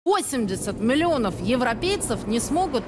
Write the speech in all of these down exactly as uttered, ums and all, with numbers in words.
восемьдесят миллионов европейцев не смогут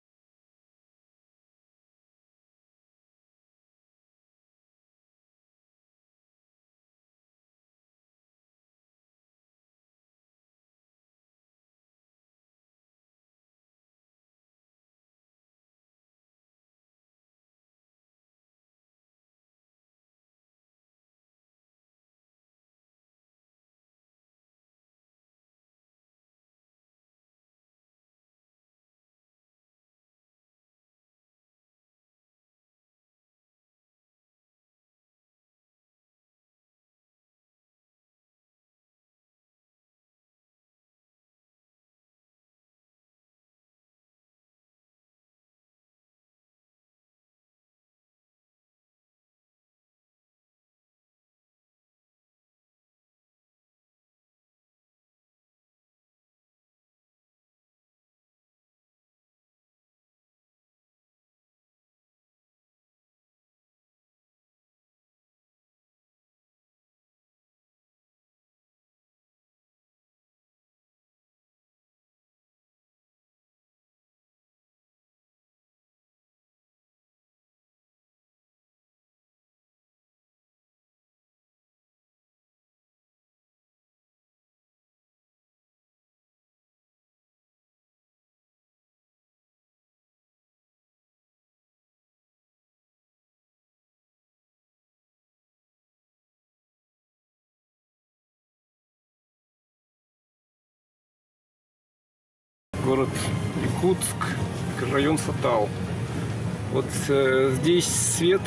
город Якутск, район Сатау. Вот э, здесь свет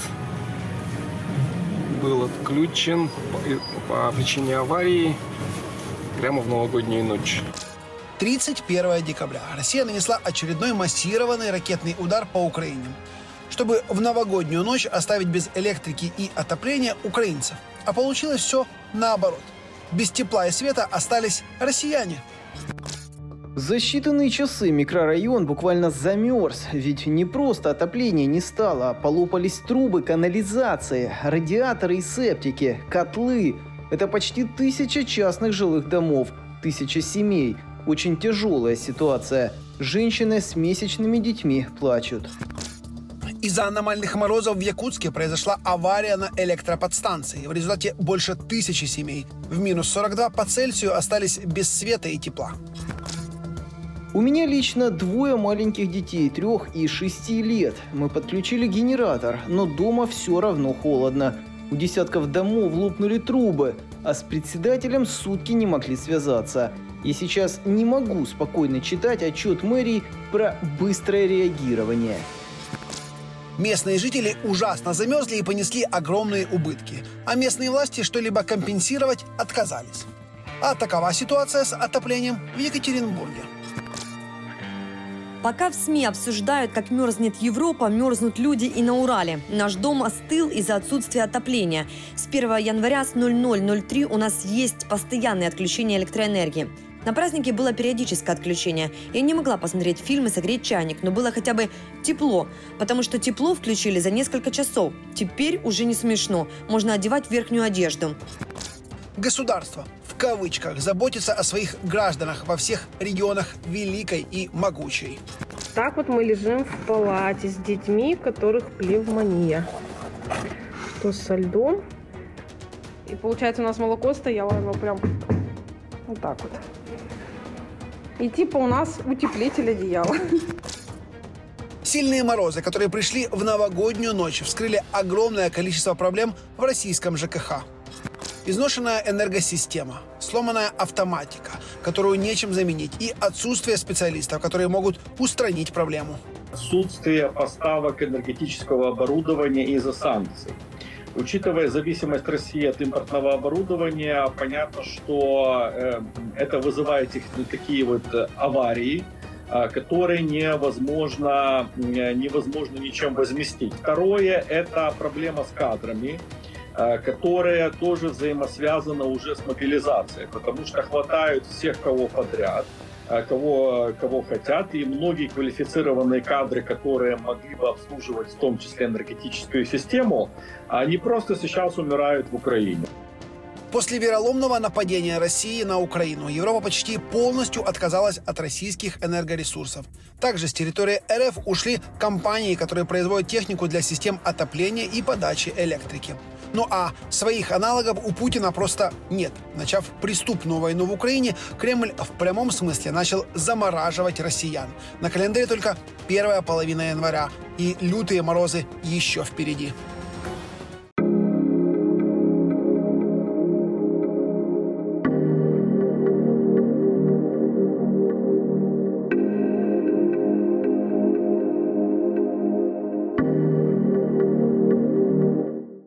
был отключен по, по причине аварии прямо в новогоднюю ночь. тридцать первого декабря Россия нанесла очередной массированный ракетный удар по Украине, чтобы в новогоднюю ночь оставить без электрики и отопления украинцев. А получилось все наоборот. Без тепла и света остались россияне. За считанные часы микрорайон буквально замерз, ведь не просто отопления не стало, а полопались трубы канализации, радиаторы и септики, котлы. Это почти тысяча частных жилых домов, тысяча семей. Очень тяжелая ситуация. Женщины с месячными детьми плачут. Из-за аномальных морозов в Якутске произошла авария на электроподстанции. В результате больше тысячи семей в минус сорок два по Цельсию остались без света и тепла. У меня лично двое маленьких детей, трех и шести лет. Мы подключили генератор, но дома все равно холодно. У десятков домов лопнули трубы, а с председателем сутки не могли связаться. Я сейчас не могу спокойно читать отчет мэрии про быстрое реагирование. Местные жители ужасно замерзли и понесли огромные убытки. А местные власти что-либо компенсировать отказались. А такова ситуация с отоплением в Екатеринбурге. Пока в СМИ обсуждают, как мерзнет Европа, мерзнут люди и на Урале. Наш дом остыл из-за отсутствия отопления. С первого января с ноль ноль ноль три у нас есть постоянное отключение электроэнергии. На празднике было периодическое отключение. Я не могла посмотреть фильм и согреть чайник, но было хотя бы тепло, потому что тепло включили за несколько часов. Теперь уже не смешно. Можно одевать верхнюю одежду. Государство, в кавычках, заботится о своих гражданах во всех регионах великой и могучей. Так вот мы лежим в палате с детьми, у которых пневмония. То со льдом. И получается у нас молоко стояло, оно прям вот так вот. И типа у нас утеплитель одеяла. Сильные морозы, которые пришли в новогоднюю ночь, вскрыли огромное количество проблем в российском ЖКХ. Изношенная энергосистема, сломанная автоматика, которую нечем заменить, и отсутствие специалистов, которые могут устранить проблему. Отсутствие поставок энергетического оборудования из-за санкций. Учитывая зависимость России от импортного оборудования, понятно, что э, это вызывает такие вот аварии, э, которые невозможно, невозможно ничем возместить. Второе – это проблема с кадрами, которая тоже взаимосвязана уже с мобилизацией, потому что хватают всех, кого подряд, кого, кого хотят, и многие квалифицированные кадры, которые могли бы обслуживать в том числе энергетическую систему, они просто сейчас умирают в Украине. После вероломного нападения России на Украину Европа почти полностью отказалась от российских энергоресурсов. Также с территории РФ ушли компании, которые производят технику для систем отопления и подачи электрики. Ну а своих аналогов у Путина просто нет. Начав преступную войну в Украине, Кремль в прямом смысле начал замораживать россиян. На календаре только первая половина января, и лютые морозы еще впереди.